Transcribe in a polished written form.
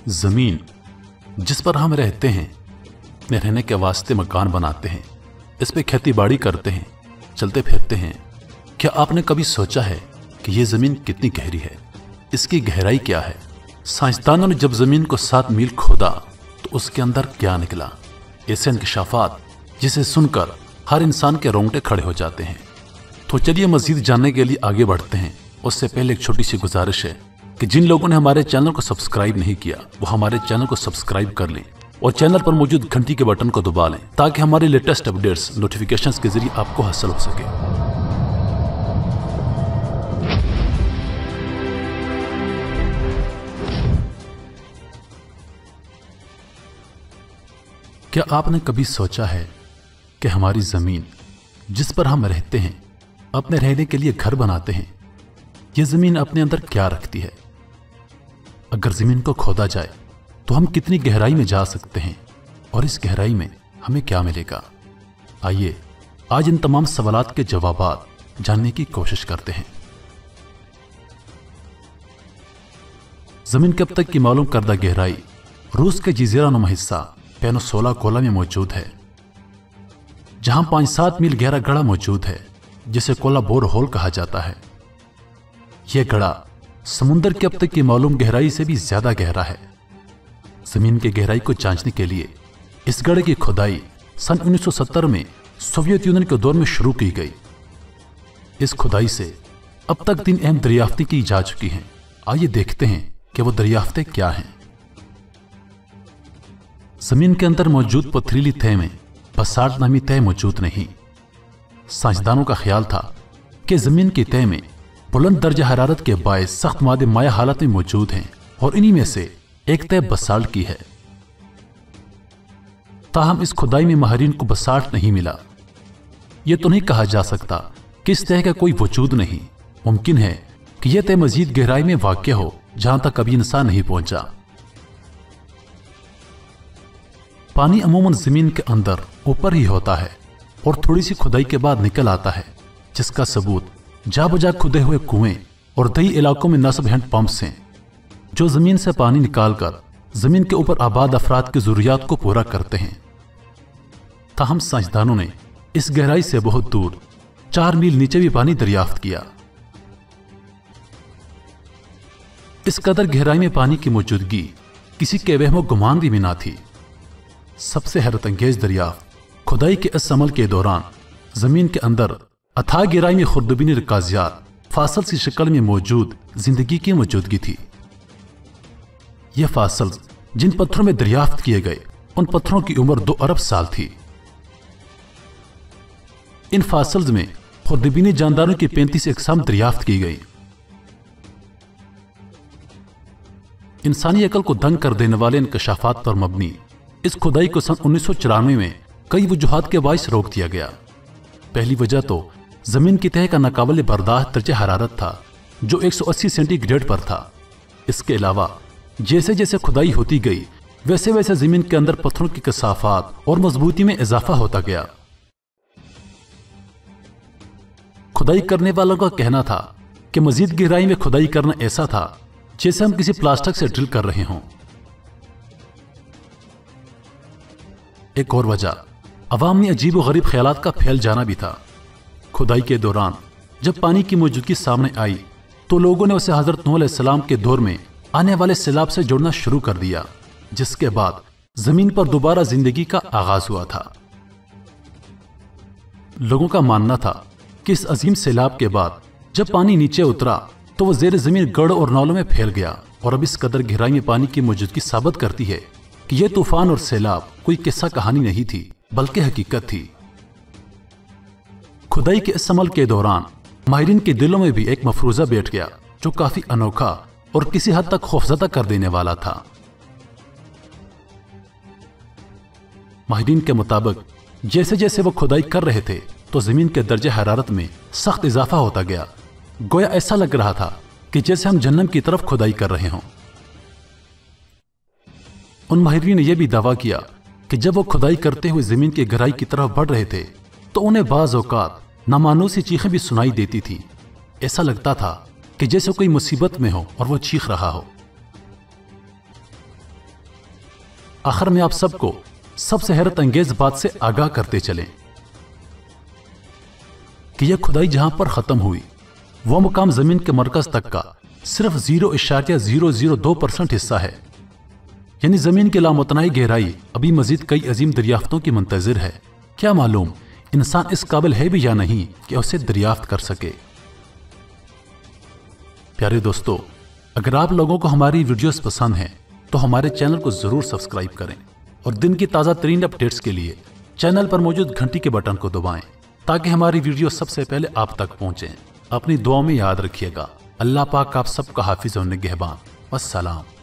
जमीन जिस पर हम रहते हैं, अपने रहने के वास्ते मकान बनाते हैं, इस पे खेती बाड़ी करते हैं, चलते फिरते हैं। क्या आपने कभी सोचा है कि ये जमीन कितनी गहरी है, इसकी गहराई क्या है? साइंसदानों ने जब जमीन को 7 मील खोदा तो उसके अंदर क्या निकला? ऐसे इंकशाफात जिसे सुनकर हर इंसान के रोंगटे खड़े हो जाते हैं। तो चलिए मजीद जानने के लिए आगे बढ़ते हैं। उससे पहले एक छोटी सी गुजारिश है कि जिन लोगों ने हमारे चैनल को सब्सक्राइब नहीं किया वो हमारे चैनल को सब्सक्राइब कर लें और चैनल पर मौजूद घंटी के बटन को दबा लें ताकि हमारे लेटेस्ट अपडेट्स नोटिफिकेशंस के जरिए आपको हासिल हो सके। क्या आपने कभी सोचा है कि हमारी जमीन जिस पर हम रहते हैं, अपने रहने के लिए घर बनाते हैं, यह जमीन अपने अंदर क्या रखती है? अगर जमीन को खोदा जाए तो हम कितनी गहराई में जा सकते हैं और इस गहराई में हमें क्या मिलेगा? आइए आज इन तमाम सवालात के जवाबात जानने की कोशिश करते हैं। जमीन के अब तक की मालूम करदा गहराई रूस के जजीरा नुमा हिस्सा पेनिनसुला कोला में मौजूद है, जहां 5-7 मील गहरा गड़ा मौजूद है जिसे कोला रोहाइल कहा जाता है। यह गड़ा समुंदर की अब तक की मालूम गहराई से भी ज्यादा गहरा है। जमीन की गहराई को जांचने के लिए इस गड़े की खुदाई सन 1970 में सोवियत यूनियन के दौर में शुरू की गई। इस खुदाई से अब तक 3 अहम दरियाफ्तें की जा चुकी हैं। आइए देखते हैं कि वो दरियाफ्तें क्या हैं। जमीन के अंदर मौजूद पथरीली तह में बसाल्ट नामी तह मौजूद नहीं। साइंसदानों का ख्याल था कि जमीन की तह में बुलंद दर्जा हरारत के बायस सख्त मादे माया हालत में मौजूद हैं और इन्हीं में से एक तह बसाल्ट की है। ताहम इस खुदाई में माहिरीन को बसाल्ट नहीं मिला। यह तो नहीं कहा जा सकता कि इस तह का कोई वजूद नहीं। मुमकिन है कि यह तह मजीद गहराई में वाक़या हो जहां तक कभी इंसान नहीं पहुंचा। पानी अमूमन जमीन के अंदर ऊपर ही होता है और थोड़ी सी खुदाई के बाद निकल आता है, जिसका सबूत जा बजा खुदे हुए कुएं और दही इलाकों में नस्ब हैंड पंप्स हैं जो जमीन से पानी निकालकर जमीन के ऊपर आबाद अफराद की जरूरियात को पूरा करते हैं। ताहम साइंसदानों ने इस गहराई से बहुत दूर 4 मील नीचे भी पानी दरियाफ्त किया। इस कदर गहराई में पानी की मौजूदगी किसी के वहमो गुमान भी ना थी। सबसे हैरत अंगेज दरियाफ्त खुदाई के इस अमल के दौरान जमीन के अंदर अथाह गहराई में खुर्दबीनी रिकाजियात फासल की शक्ल में मौजूद जिंदगी की मौजूदगी थी। यह फासल जिन पत्थरों में दरियाफ्त किए गए उन पत्थरों की उम्र 2 अरब साल थी। इन फासल्स में खुर्दबीनी जानदारों की 35 अक़साम दरियाफ्त की गई। इंसानी अकल को दंग कर देने वाले इंकशाफात पर मबनी इस खुदाई को सन 1994 में कई वजूहात के बाइस रोक दिया गया। पहली वजह तो जमीन की तह का नाकाबिल बर्दाश्त दर्जा हरारत था जो 180 सेंटीग्रेड पर था। इसके अलावा जैसे जैसे खुदाई होती गई वैसे वैसे जमीन के अंदर पत्थरों की कसाफात और मजबूती में इजाफा होता गया। खुदाई करने वालों का कहना था कि मजीद गहराई में खुदाई करना ऐसा था जैसे हम किसी प्लास्टिक से ड्रिल कर रहे हों। एक और वजह अवाम में अजीब व गरीब ख्यालात का फैल जाना भी था। खुदाई के दौरान जब पानी की मौजूदगी सामने आई तो लोगों ने उसे हजरत नूह अलैहिस्सलाम के दौर में आने वाले सैलाब से जोड़ना शुरू कर दिया, जिसके बाद जमीन पर दोबारा जिंदगी का आगाज हुआ था। लोगों का मानना था कि इस अजीम सैलाब के बाद जब पानी नीचे उतरा तो वह जेर जमीन गढ़ और नालों में फैल गया और अब इस कदर गहराई में पानी की मौजूदगी साबित करती है कि यह तूफान और सैलाब कोई किस्सा कहानी नहीं थी बल्कि हकीकत थी। खुदाई के इस अमल के दौरान माहिरीन के दिलों में भी एक मफरूजा बैठ गया जो काफी अनोखा और किसी हद तक खौफजदा कर देने वाला था। माहिरीन के मुताबिक जैसे जैसे वो खुदाई कर रहे थे तो जमीन के दर्जे हरारत में सख्त इजाफा होता गया। गोया ऐसा लग रहा था कि जैसे हम जन्नम की तरफ खुदाई कर रहे हों। उन माहिरीन ने यह भी दावा किया कि जब वो खुदाई करते हुए जमीन की गहराई की तरफ बढ़ रहे थे तो उन्हें बाज़ औक़ात नामानूसी चीखें भी सुनाई देती थी। ऐसा लगता था कि जैसे कोई मुसीबत में हो और वो चीख रहा हो। आखिर में आप सबको सबसे हैरत अंगेज बात से आगाह करते चलें कि यह खुदाई जहां पर खत्म हुई वह मुकाम जमीन के मरकज तक का सिर्फ 0.002% हिस्सा है। यानी जमीन की लामुतनाई गहराई अभी मजीद कई अजीम दरियाफ्तों की मुंतजिर है। क्या मालूम इंसान इस काबिल है भी या नहीं कि उसे दरियाफ्त कर सके। प्यारे दोस्तों, अगर आप लोगों को हमारी वीडियोस पसंद हैं तो हमारे चैनल को जरूर सब्सक्राइब करें और दिन की ताज़ा तरीन अपडेट्स के लिए चैनल पर मौजूद घंटी के बटन को दबाएं ताकि हमारी वीडियो सबसे पहले आप तक पहुंचे। अपनी दुआ में याद रखिएगा। अल्लाह पाक आप सबका हाफिज और निगहबान। वस्सलाम।